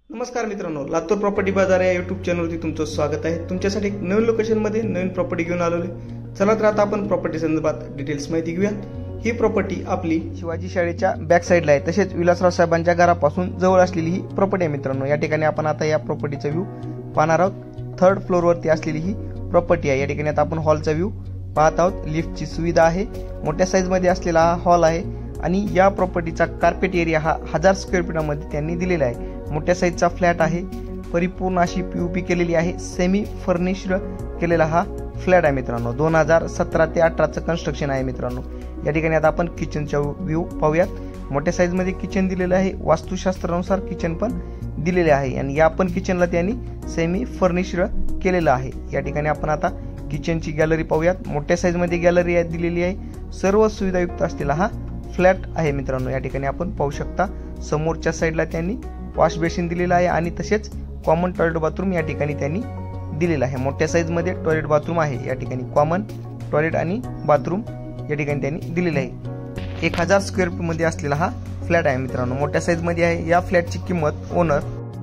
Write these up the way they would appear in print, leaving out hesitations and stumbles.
नमस्कार मित्रांनो, लातूर प्रॉपर्टी बाजार या यूट्यूब चॅनलवरती तुमचं स्वागत आहे। तुमच्यासाठी एक नवीन लोकेशनमध्ये नवीन प्रॉपर्टी घेऊन आलोय। चला तर आता आपण प्रॉपर्टी संदर्भात डिटेल्स माहिती घेऊया। ही प्रॉपर्टी आपली शिवाजी शाळेच्या बॅक साइडला आहे, तसेच विलासराव साहेबांच्या घरापासून जवळ असलेली ही प्रॉपर्टी आहे मित्रांनो। या ठिकाणी आपण आता या प्रॉपर्टीचा व्ह्यू पाहणार आहोत। थर्ड फ्लोअरवरती असलेली ही प्रॉपर्टी आहे। या ठिकाणी आता आपण हॉलचा व्ह्यू पाहत आहोत। लिफ्टची सुविधा आहे, मोठ्या साईजमध्ये असलेला हा हॉल आहे आणि या प्रॉपर्टीचा कार्पेट एरिया हा 1000 स्क्वेअर फीटमध्ये त्यांनी दिलेला आहे। मोठ्या साईजचा फ्लॅट आहे, परिपूर्ण अशी पीओपी केलेली आहे, सेमी फर्निश्ड केलेला हा फ्लॅट आहे मित्रांनो। 2017 ते 18चं कन्स्ट्रक्शन आहे मित्रांनो। या ठिकाणी आता आपण किचनचा व्ह्यू पाहूयात। मोठ्या साईजमध्ये किचन दिलेलं आहे, वास्तुशास्त्रानुसार किचन पण दिलेले आहे आणि या पण किचनला त्यांनी सेमी फर्निश्ड केलेलं आहे। या ठिकाणी आपण आता किचनची गॅलरी पाहूयात। मोठ्या साईजमध्ये गॅलरी दिलेली आहे, सर्व सुविधायुक्त असलेला हा फ्लॅट आहे मित्रांनो। या ठिकाणी आपण पाहू शकता समोरच्या साईडला त्यांनी वॉश बेसिन दिलेला आहे आणि तसेच कॉमन टॉयलेट बाथरूम या ठिकाणी त्यांनी दिलेला आहे। मोठ्या साईजमध्ये टॉयलेट बाथरूम आहे, या ठिकाणी कॉमन टॉयलेट आणि बाथरूम या ठिकाणी त्यांनी दिलेले आहे। 1000 स्क्वेअर फीटमध्ये असलेला हा फ्लॅट आहे मित्रांनो, मोठ्या साईजमध्ये आहे। या फ्लॅटची किंमत ओनर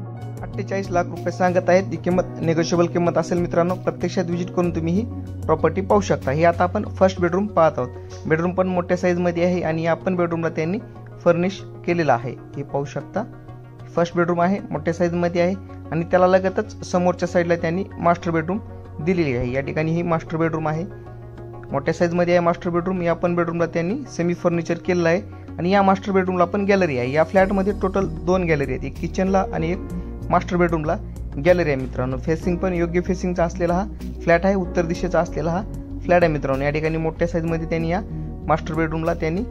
48 लाख रुपये सांगत आहेत। ही किंमत निगोशिएबल किंमत असेल मित्रांनो। प्रत्यक्षात व्हिजिट करून तुम्ही ही प्रॉपर्टी पाहू शकता। ही आता आपण फर्स्ट बेडरूम पाहत आहोत। बेडरूम पण मोठ्या साईजमध्ये आहे आणि या पण बेडरूमला त्यांनी फर्निश केलेला आहे। हे पाहू शकता, फर्स्ट बेडरूम आहे, मोठ्या साईजमध्ये आहे आणि त्याला लगतच समोरच्या साईडला त्यांनी मास्टर बेडरूम दिलेली आहे। या ठिकाणी ही मास्टर बेडरूम आहे, मोठ्या साईजमध्ये आहे मास्टर बेडरूम। या पण बेडरूमला त्यांनी सेमी फर्निचर केलेलं आहे आणि या मास्टर बेडरूमला पण गॅलरी आहे। या फ्लॅटमध्ये टोटल 2 गॅलरी आहेत, एक किचनला आणि एक मास्टर बेडरूमला गॅलरी आहे मित्रांनो। फेसिंग पण योग्य फेसिंगचा असलेला हा फ्लॅट आहे, उत्तर दिशेचा असलेला हा फ्लॅट आहे मित्रांनो। या ठिकाणी मोठ्या साईजमध्ये त्यांनी या मास्टर बेडरूमला त्यांनी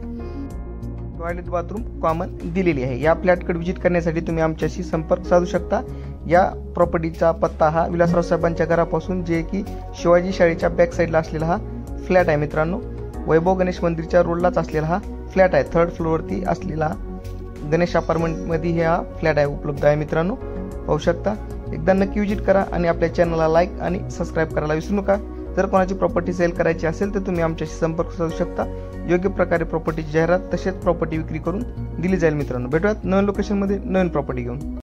टॉयलेट बाथरूम कॉमन दिलेली आहे। या फ्लॅटकडे व्हिजिट करण्यासाठी तुम्ही आमच्याशी संपर्क साधू शकता। या प्रॉपर्टीचा पत्ता हा विलासराव साहेबांच्या घरापासून जे की शिवाजी शाळेच्या बॅक साईडला असलेला हा फ्लॅट आहे मित्रांनो। वैभव गणेश मंदिरच्या रोडलाच असलेला हा फ्लॅट आहे। थर्ड फ्लोअरवरती असलेला गणेश अपार्टमेंटमध्ये हा फ्लॅट आहे उपलब्ध आहे मित्रांनो, पाहू शकता। एकदा नक्की व्हिजिट करा आणि आपल्या चॅनलला लाईक आणि सबस्क्राईब करायला विसरू नका। जर कोणाची प्रॉपर्टी सेल करायची असेल तर तुम्ही आमच्याशी संपर्क साधू शकता। योग्य प्रकारे प्रॉपर्टीची जाहिरात तसेच प्रॉपर्टी विक्री करून दिली जाईल मित्रांनो। भेटूयात नवीन लोकेशनमध्ये नवीन प्रॉपर्टी घेऊन।